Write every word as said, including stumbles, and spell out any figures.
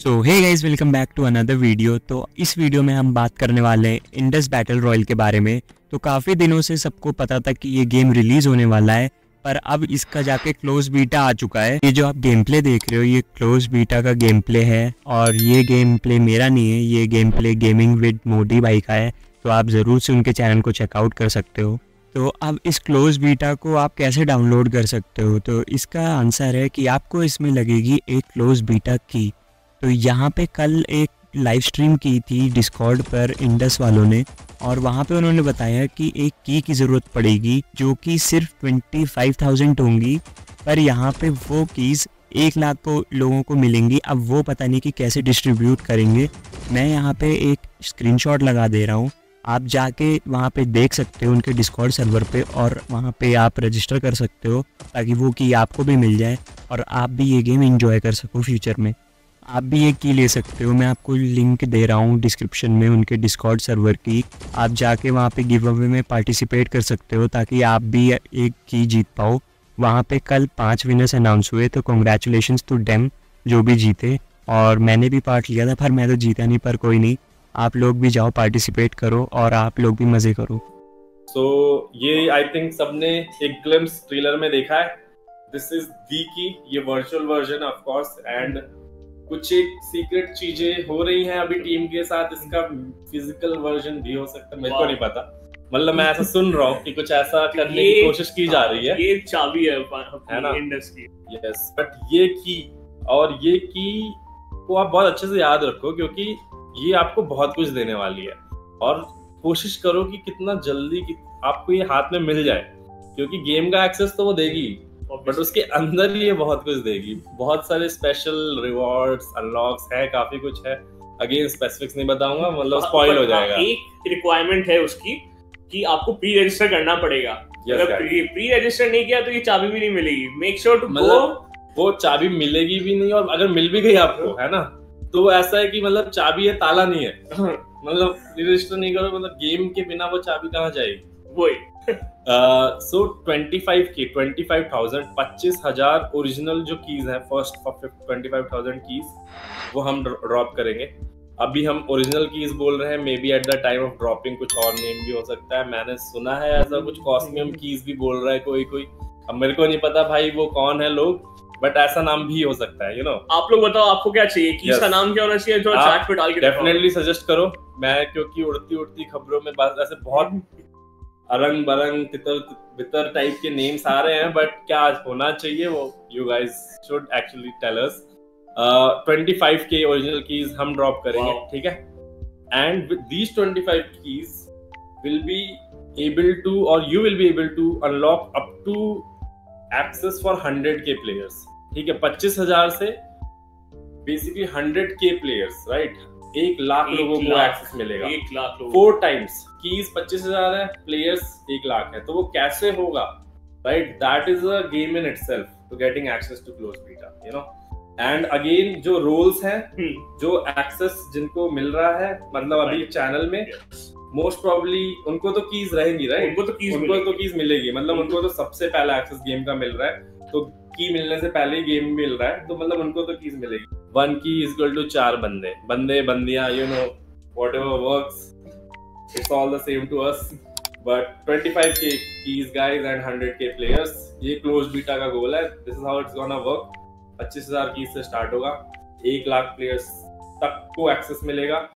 So hey guys, welcome back to another video. तो इस video में हम बात करने वाले हैं इंडस बैटल रॉयल के बारे में। तो काफ़ी दिनों से सबको पता था कि ये गेम रिलीज़ होने वाला है, पर अब इसका जाके क्लोज बीटा आ चुका है। ये जो आप गेम प्ले देख रहे हो, ये क्लोज बीटा का गेम प्ले है और ये गेम प्ले मेरा नहीं है, ये game play gaming with Modi भाई का है। तो आप ज़रूर से उनके चैनल को चेकआउट कर सकते हो। तो अब इस क्लोज बीटा को आप कैसे डाउनलोड कर सकते हो, तो इसका आंसर है कि आपको इसमें लगेगी एक क्लोज बीटा की। तो यहाँ पे कल एक लाइव स्ट्रीम की थी डिस्कॉर्ड पर इंडस वालों ने, और वहाँ पे उन्होंने बताया कि एक की की ज़रूरत पड़ेगी जो कि सिर्फ ट्वेंटी फाइव थाउजेंड होंगी, पर यहाँ पे वो कीज़ एक लाख को लोगों को मिलेंगी। अब वो पता नहीं कि कैसे डिस्ट्रीब्यूट करेंगे। मैं यहाँ पे एक स्क्रीनशॉट लगा दे रहा हूँ, आप जाके वहाँ पे देख सकते हो उनके डिस्कॉर्ड सर्वर पे, और वहाँ पे आप रजिस्टर कर सकते हो ताकि वो की आपको भी मिल जाए और आप भी ये गेम एंजॉय कर सको फ्यूचर में। आप भी ये की ले सकते हो, मैं आपको लिंक दे रहा हूँ डिस्क्रिप्शन में उनके डिस्कॉर्ड सर्वर की। आप जाके वहाँ पे गिव अवे में पार्टिसिपेट कर सकते हो ताकि आप भी एक की जीत पाओ। वहाँ पे कल पांच विनर्स अनाउंस हुए, तो कॉन्ग्रेचुलेशंस टू डेम जो भी जीते। और मैंने भी पार्ट लिया था, पर मैं तो जीता नहीं, पर कोई नहीं, आप लोग भी जाओ पार्टिसिपेट करो और आप लोग भी मज़े करो। सो so, ये आई थिंक सबने एक ग्लिम्स ट्रेलर में देखा है। दिस इज दी की, ये virtual version of course, and कुछ एक सीक्रेट चीजें हो रही हैं अभी टीम के साथ। इसका फिजिकल वर्जन भी हो सकता है, मेरे को नहीं पता। मतलब मैं ऐसा सुन रहा हूँ कि कुछ ऐसा करने की कोशिश की जा रही है। ये चाबी है, है ना इंडस्ट्री। यस, बट ये की और ये की को आप बहुत अच्छे से याद रखो, क्योंकि ये आपको बहुत कुछ देने वाली है। और कोशिश करो कि कितना जल्दी कि आपको ये हाथ में मिल जाए, क्योंकि गेम का एक्सेस तो वो देगी, बट उसके अंदर ये बहुत कुछ देगी। बहुत सारे स्पेशल रिवॉर्ड्स, अनलॉक्स है, काफी कुछ है। अगेन स्पेसिफिक्स नहीं बताऊंगा, मतलब स्पॉइल हो जाएगा। एक रिक्वायरमेंट है उसकी कि आपको प्री रजिस्टर करना पड़ेगा। अगर प्री रजिस्टर नहीं किया तो ये चाबी भी नहीं मिलेगी। Make sure to go. वो चाबी मिलेगी भी नहीं, और अगर मिल भी गई आपको, है ना, तो ऐसा है कि मतलब चाबी है, ताला नहीं है। मतलब रजिस्टर नहीं करो, मतलब गेम के बिना वो चाबी कहाँ जाएगी। वही सो ट्वेंटी फाइव की ट्वेंटी फाइव थाउजेंड पच्चीस हजार ओरिजिनल जो कीज है, first twenty five thousand keys वो हम ड्रॉप करेंगे। अभी हम ओरिजिनल कीज बोल रहे हैं, may be at the time of dropping कुछ और नेम भी हो सकता है। मैंने सुना है ऐसा कुछ कॉस्मियम कीज भी बोल रहा है कोई कोई। अब मेरे को नहीं पता भाई वो कौन है लोग, बट ऐसा नाम भी हो सकता है। यू नो, आप लोग बताओ आपको क्या चाहिए, कीज yes. का नाम क्या होना चाहिए, जो चैट पे डाल के डेफिनेटली सजेस्ट करो। मैं क्योंकि उड़ती उड़ती खबरों में बस ऐसे बहुत अरंग बरंग तितर बितर टाइप के नेम्स आ रहे हैं, बट क्या होना चाहिए वो you guys should actually tell us. Twenty five k original keys हम ड्रॉप करेंगे, ठीक है। And with these twenty five keys will be able to, और you will be able to unlock up to access for hundred k players, ठीक है। पच्चीस हजार से basically hundred k players, right. एक लाख एक लोगों को एक्सेस मिलेगा, एक लाख लोगों फोर टाइम्स। कीज पच्चीस हजार है, प्लेयर्स एक लाख है, तो वो कैसे होगा, right. That is a game in itself to getting access to close beta, you know. And again जो रोल्स हैं, जो एक्सेस जिनको मिल रहा है, मतलब अभी चैनल में मोस्ट प्रोबेबली उनको तो कीज रहेंगी, राइट। उनको तो कीज उनको मिलेगी। तो कीज मिलेगी, मतलब उनको तो सबसे पहला एक्सेस गेम का मिल रहा है, तो की मिलने से पहले ही गेम मिल रहा है, तो मतलब उनको तो कीज मिलेगी। वन की इज इक्वल टू चार बंदे, बंदे बंदियां, you know, whatever works, it's all the same to us. But twenty five k keys guys and hundred k players, ये क्लोज बीटा का गोल है। This is how it's gonna work. पच्चीस हजार keys से स्टार्ट होगा, एक lakh players तक को एक्सेस मिलेगा।